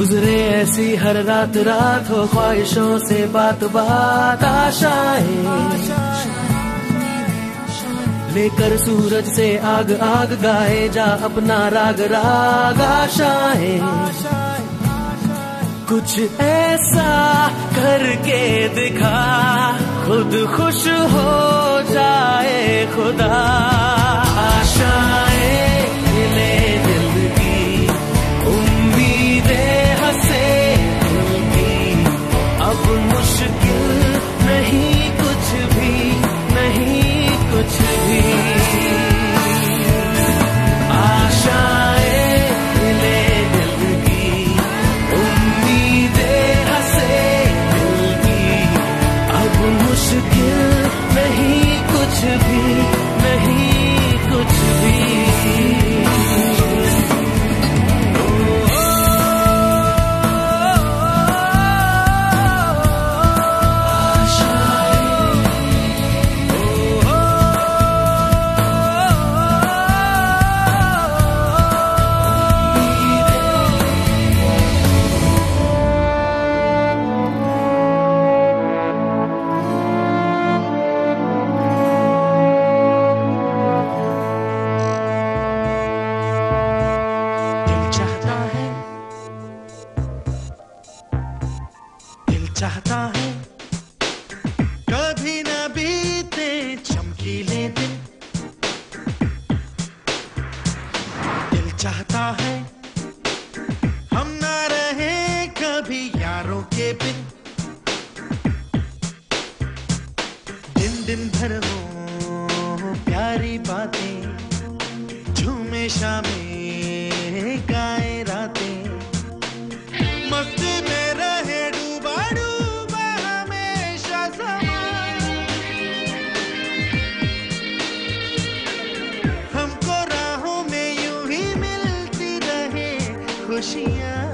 गुजरे ऐसी हर रात रात हो ख्वाहिशों से बात बात आशाएं लेकर सूरज से आग आग गाए जा अपना राग राग आशाएं कुछ ऐसा करके दिखा खुद खुश हो जाए खुदा आशाएं मिले दिल की उम्मीदें हंसे दिल की अब मुश्किल नहीं कुछ भी नहीं कुछ भी आशाएं मिले दिल की उम्मीदें हंसे दिल की अब मुश्किल नहीं कुछ भी नहीं कुछ भी चाहता है कभी न बीते चमकीले दिन दिल चाहता है हम न रहे कभी यारों के बिन दिन दिन भर हो प्यारी बातें झूमे शामें गाए रातें मस्ती में रहे डूबा डूबा हमेशा समा हमको राहों में यूं ही मिलती रहे खुशियाँ